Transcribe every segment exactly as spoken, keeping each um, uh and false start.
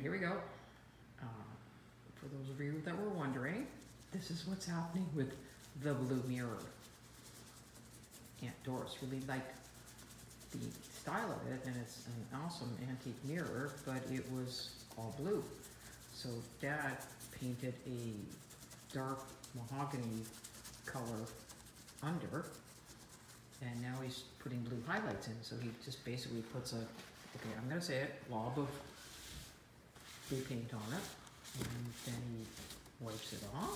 here we go. Uh, for those of you that were wondering, this is what's happening with the blue mirror. Aunt Doris really liked the style of it, and it's an awesome antique mirror, but it was all blue. So Dad painted a dark mahogany color under, and now he's putting blue highlights in. So he just basically puts a, okay, I'm gonna say it, blob of blue paint on it, and then he wipes it off.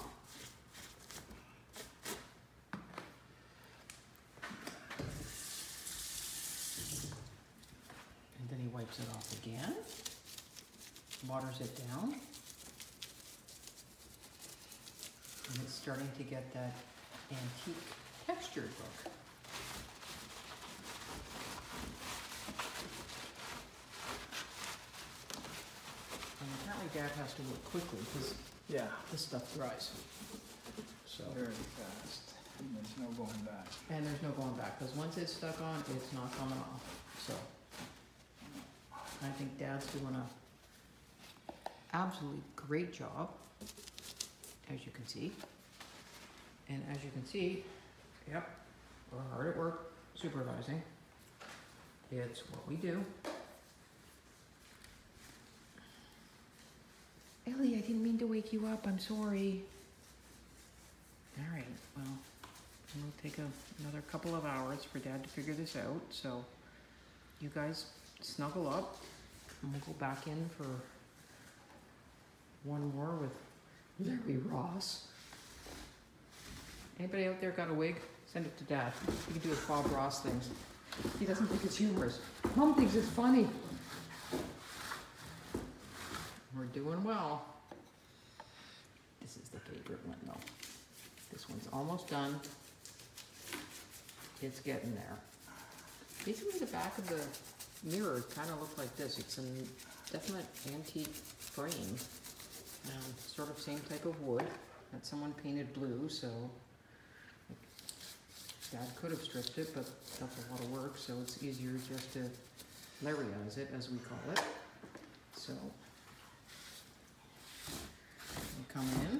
And then he wipes it off again, waters it down, and it's starting to get that antique textured look. And apparently Dad has to work quickly because Yeah, this stuff dries. So, very fast. And there's no going back. and there's no going back because once it's stuck on, it's not coming off. So, I think Dad's doing a absolutely great job, as you can see. And as you can see, yep, we're hard at work supervising. It's what we do. Ellie, I didn't mean to wake you up. I'm sorry. All right, well, it'll take a, another couple of hours for Dad to figure this out. So you guys snuggle up, and we'll go back in for one more with Larry Ross. Anybody out there got a wig? Send it to Dad. You can do his Bob Ross things. He doesn't think it's humorous. Mom thinks it's funny. We're doing well. This is the favorite one though. This one's almost done. It's getting there. Basically the back of the mirror kind of looks like this. It's a definite antique frame. Um, sort of same type of wood that someone painted blue, so Dad could have stripped it, but that's a lot of work, so it's easier just to Larryize it, as we call it. So, we come in,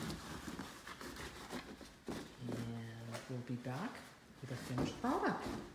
and we'll be back with a finished product.